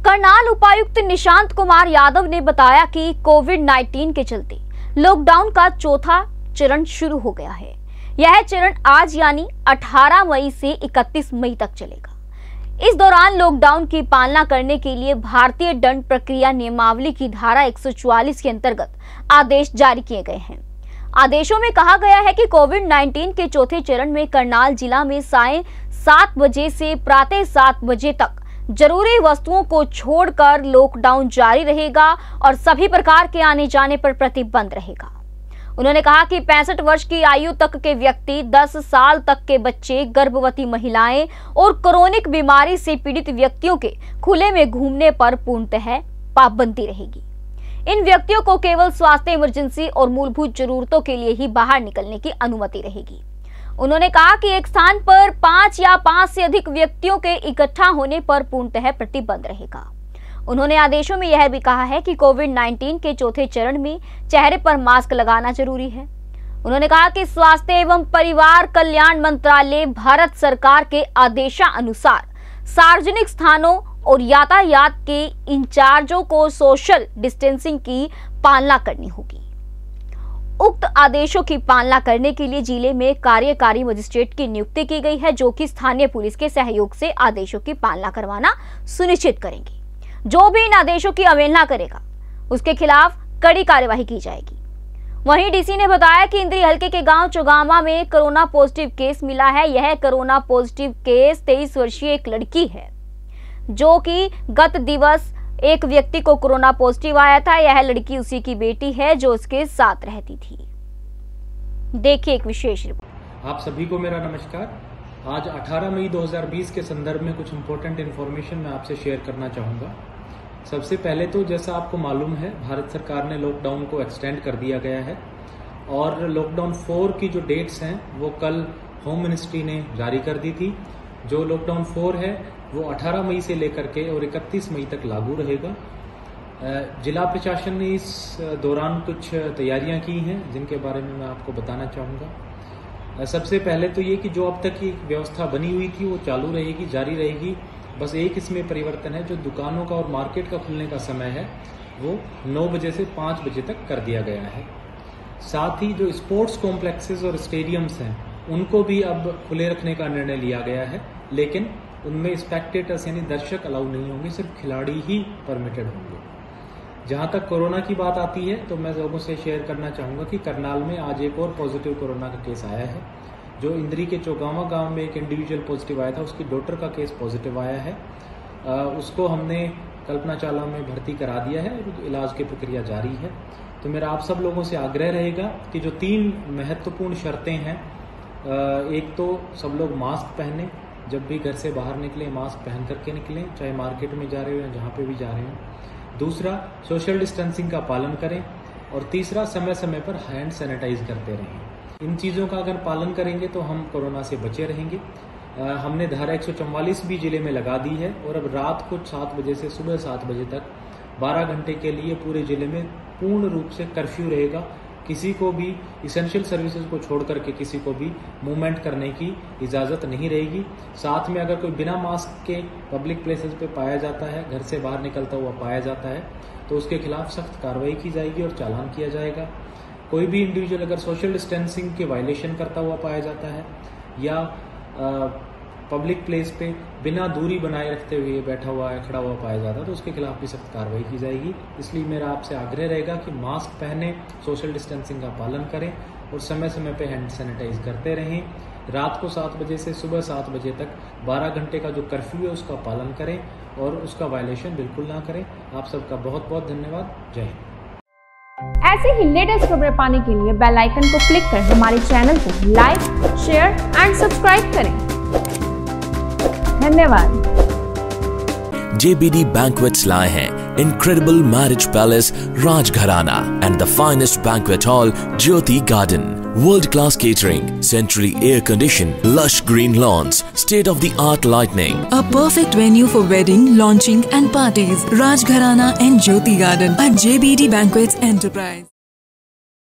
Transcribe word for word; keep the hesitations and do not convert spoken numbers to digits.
करनाल उपायुक्त निशांत कुमार यादव ने बताया कि कोविड नाइन्टीन के चलते लॉकडाउन का चौथा चरण शुरू हो गया है। यह चरण आज यानी अठारह मई से इकतीस मई तक चलेगा। इस दौरान लॉकडाउन की पालना करने के लिए भारतीय दंड प्रक्रिया नियमावली की धारा एक सौ चौवालीस के अंतर्गत आदेश जारी किए गए हैं। आदेशों में कहा गया है कि कोविड नाइन्टीन के चौथे चरण में करनाल जिला में सायं सात बजे से प्रातः सात बजे तक जरूरी वस्तुओं को छोड़कर लॉकडाउन जारी रहेगा और सभी प्रकार के आने जाने पर प्रतिबंध रहेगा। उन्होंने कहा कि पैंसठ वर्ष की आयु तक के व्यक्ति, दस साल तक के बच्चे, गर्भवती महिलाएं और क्रोनिक बीमारी से पीड़ित व्यक्तियों के खुले में घूमने पर पूर्णतः पाबंदी रहेगी। इन व्यक्तियों को केवल स्वास्थ्य इमरजेंसी और मूलभूत जरूरतों के लिए ही बाहर निकलने की अनुमति रहेगी। उन्होंने कहा कि एक स्थान पर पांच या पांच से अधिक व्यक्तियों के इकट्ठा होने पर पूर्णतः प्रतिबंध रहेगा। उन्होंने आदेशों में यह भी कहा है कि कोविड नाइन्टीन के चौथे चरण में चेहरे पर मास्क लगाना जरूरी है। उन्होंने कहा कि स्वास्थ्य एवं परिवार कल्याण मंत्रालय भारत सरकार के आदेशानुसार सार्वजनिक स्थानों और यातायात के इंचार्जों को सोशल डिस्टेंसिंग की पालना करनी होगी। उक्त आदेशों की पालना करने के लिए जिले में कार्यकारी मजिस्ट्रेट की नियुक्ति की गई है, जो कि स्थानीय पुलिस के सहयोग से आदेशों की पालना करवाना सुनिश्चित करेंगे। जो भी इन आदेशों की अवहेलना करेगा उसके खिलाफ कड़ी कार्यवाही की जाएगी। वहीं डीसी ने बताया कि इंद्री हलके के गांव चौगामा में कोरोना पॉजिटिव केस मिला है। यह कोरोना पॉजिटिव केस तेईस वर्षीय एक लड़की है, जो कि गत दिवस एक व्यक्ति को कोरोना पॉजिटिव आया था। यह लड़की उसी की बेटी है जो उसके साथ रहती थी। देखिए एक विशेष रिपोर्ट। आप सभी को मेरा नमस्कार। आज अठारह मई दो हज़ार बीस के संदर्भ में कुछ इम्पोर्टेंट इन्फॉर्मेशन मैं आपसे शेयर करना चाहूँगा। सबसे पहले तो जैसा आपको मालूम है, भारत सरकार ने लॉकडाउन को एक्सटेंड कर दिया गया है और लॉकडाउन फोर की जो डेट्स हैं वो कल होम मिनिस्ट्री ने जारी कर दी थी। जो लॉकडाउन फोर है वो अठारह मई से लेकर के और इकतीस मई तक लागू रहेगा। जिला प्रशासन ने इस दौरान कुछ तैयारियां की हैं जिनके बारे में मैं आपको बताना चाहूँगा। सबसे पहले तो ये कि जो अब तक की व्यवस्था बनी हुई थी वो चालू रहेगी, जारी रहेगी। बस एक इसमें परिवर्तन है, जो दुकानों का और मार्केट का खुलने का समय है वो नौ बजे से पाँच बजे तक कर दिया गया है। साथ ही जो स्पोर्ट्स कॉम्प्लेक्सेस और स्टेडियम्स हैं उनको भी अब खुले रखने का निर्णय लिया गया है, लेकिन उनमें स्पेक्टेटर्स यानी दर्शक अलाउ नहीं होंगे, सिर्फ खिलाड़ी ही परमिटेड होंगे। जहां तक कोरोना की बात आती है तो मैं लोगों से शेयर करना चाहूंगा कि करनाल में आज एक और पॉजिटिव कोरोना का केस आया है। जो इंद्री के चौगामा गांव में एक इंडिविजुअल पॉजिटिव आया था, उसकी डॉटर का केस पॉजिटिव आया है। आ, उसको हमने कल्पना चावला में भर्ती करा दिया है और इलाज की प्रक्रिया जारी है। तो मेरा आप सब लोगों से आग्रह रहेगा कि जो तीन महत्वपूर्ण शर्तें हैं, एक तो सब लोग मास्क पहने, जब भी घर से बाहर निकलें मास्क पहन करके निकलें, चाहे मार्केट में जा रहे हो या जहाँ पे भी जा रहे हो। दूसरा, सोशल डिस्टेंसिंग का पालन करें और तीसरा, समय समय पर हैंड सैनिटाइज करते रहें। इन चीज़ों का अगर पालन करेंगे तो हम कोरोना से बचे रहेंगे। आ, हमने धारा एक सौ चौवालीस भी जिले में लगा दी है और अब रात को सात बजे से सुबह सात बजे तक बारह घंटे के लिए पूरे जिले में पूर्ण रूप से कर्फ्यू रहेगा। किसी को भी इसेंशियल सर्विसेज को छोड़ करके किसी को भी मूवमेंट करने की इजाज़त नहीं रहेगी। साथ में अगर कोई बिना मास्क के पब्लिक प्लेसेस पे पाया जाता है, घर से बाहर निकलता हुआ पाया जाता है, तो उसके खिलाफ सख्त कार्रवाई की जाएगी और चालान किया जाएगा। कोई भी इंडिविजुअल अगर सोशल डिस्टेंसिंग के वायलेशन करता हुआ पाया जाता है या आ, पब्लिक प्लेस पे बिना दूरी बनाए रखते हुए बैठा हुआ है, खड़ा हुआ पाया जाता है, तो उसके खिलाफ भी सख्त कार्रवाई की जाएगी। इसलिए मेरा आपसे आग्रह रहेगा कि मास्क पहने, सोशल डिस्टेंसिंग का पालन करें और समय समय पे हैंड सैनिटाइज करते रहें। रात को सात बजे से सुबह सात बजे तक बारह घंटे का जो कर्फ्यू है उसका पालन करें और उसका वायलेशन बिल्कुल ना करें। आप सबका बहुत बहुत धन्यवाद। जय हिंद। ऐसे ही लेटेस्ट खबरें पाने के लिए बेल आइकन को क्लिक कर हमारे चैनल को लाइक, शेयर एंड सब्सक्राइब करें। धन्यवाद। J B D Banquets लाए हैं incredible marriage palace Rajgharana and the finest banquet hall Jyoti Garden. World-class catering, centrally air-conditioned, lush green lawns, state-of-the-art lighting. A perfect venue for wedding, launching and parties. Rajgharana and Jyoti Garden at J B D Banquets Enterprise.